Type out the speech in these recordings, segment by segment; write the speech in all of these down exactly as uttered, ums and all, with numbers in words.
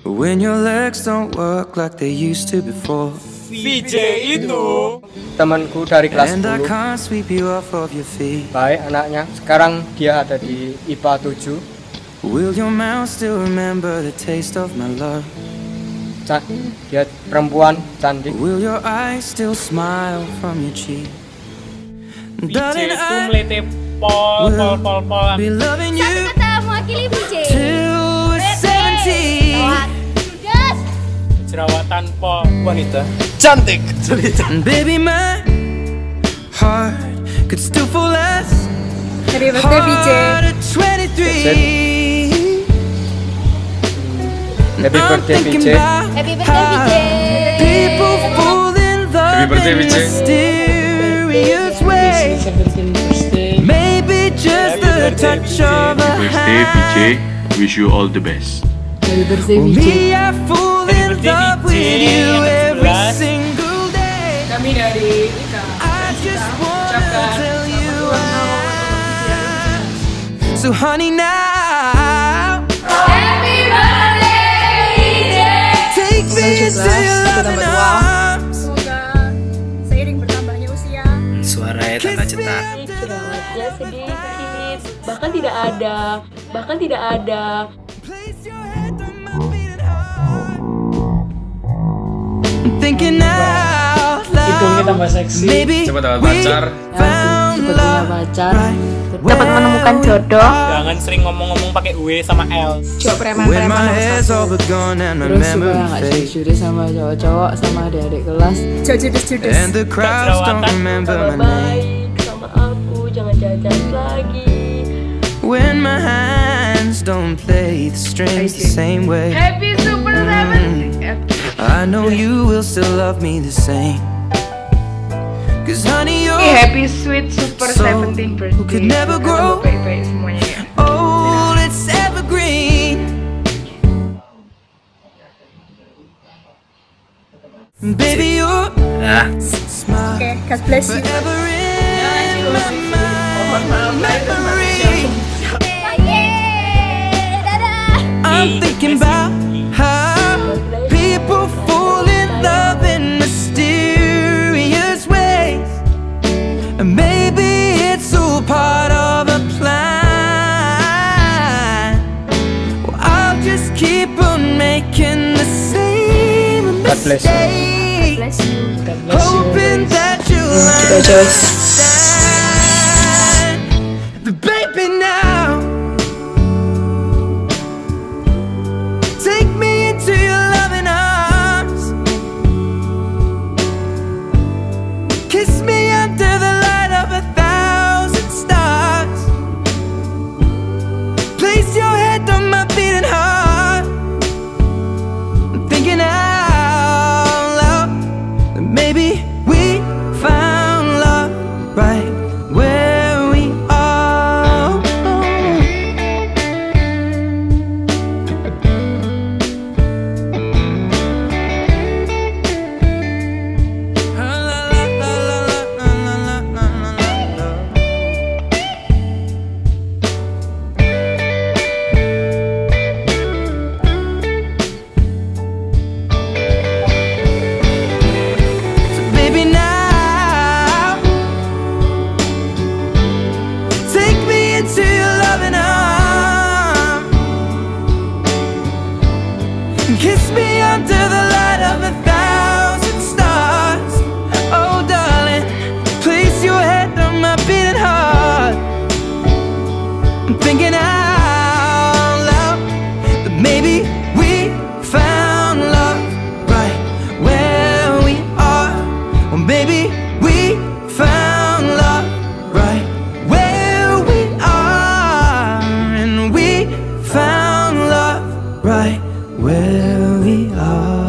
When your legs don't work like they used to before. V J itu temanku dari kelas And I sepuluh. can't sweep you off of your feet. Baik anaknya. Sekarang dia ada di I P A tujuh. Will your mouth still remember the taste of my love? Ca dia perempuan cantik. Will your eyes still smile from your cheek? V J itu melete pol pol pol pol. Be loving you Satu kata mewakili V J. till we're seventy. Judas. Jerawatan pol wanita cantik cerita. And baby, my heart could still fall less Happy birthday V J. hard at twenty-three. Happy I'm birthday V thinking J. about Happy birthday V J. people fall in love Happy birthday, in V J. mysterious ways. Maybe just the touch of a Birthday V J, hand. wish you all the best. Happy birthday V J. Me, I fall Happy in birthday, love V J. with you every sebelas. single day. Kami dari Ika. I just wanna ucapkan tell you selamat ulang tahun I- So honey now, Happy birthday V J. take me into your loving arms. Semoga seiring bertambahnya usia. Suaranya tangga cetak. jerawatnya sedikit, bahkan tidak ada, bahkan tidak ada. Place your head on my beating heart. I'm thinking out Hidungnya loud. tambah seksi. Maybe Cepat dapat we pacar. found Cepat punya love pacar, Dapat menemukan jodoh. Jangan sering ngomong-ngomong pakai W sama L. Coba when preman-preman my nomor hair's all satu. but gone and my terus juga memory nggak fades. juri sama cowok-cowok sama adik-adik kelas. Jauh judes-judes. And the crowds don't remember Sama my name. baik sama aku, jangan jajan lagi. When my hands don't play the strings the same way. Happy Super Seven. I know you will still love me the same. Cause honey, you're Happy Sweet Super So, Seventeen birthday. who could never grow Baik-baik semuanya ya. old, it's evergreen. Baby, your Ah, smile Oke, God bless you. forever in my memory. I'm thinking about how people fall in love in mysterious ways. And maybe it's all part of a plan. Well, I'll just keep on making the same God bless you. mistake, Bless you. hoping that you'll understand. The baby now, take me into your loving arms. Kiss me under the light of a thousand stars. Place your head on my beating heart. I'm thinking out loud that maybe we found love right where we are. So baby now, take me into your loving arms. Kiss me under the light of a thousand stars. Oh darling, place your head on my beating heart. I'm thinking out loud that maybe we found love right where we are. Or maybe we found love right where we are. And we found love right where we are.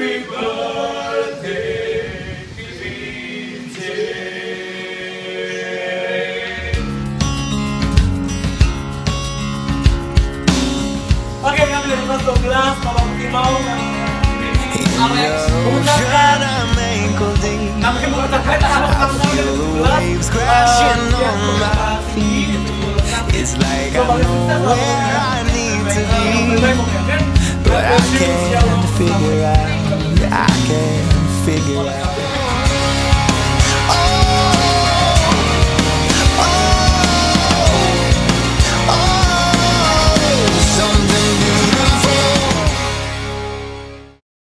Oke, kami dari kelas dua belas, Bapak Timau dan Alex mengucapkan kami mengucapkan Alex kamu dari kelas dua belas. It's like I know where I need to be, but I can't figure out, I can't figure out.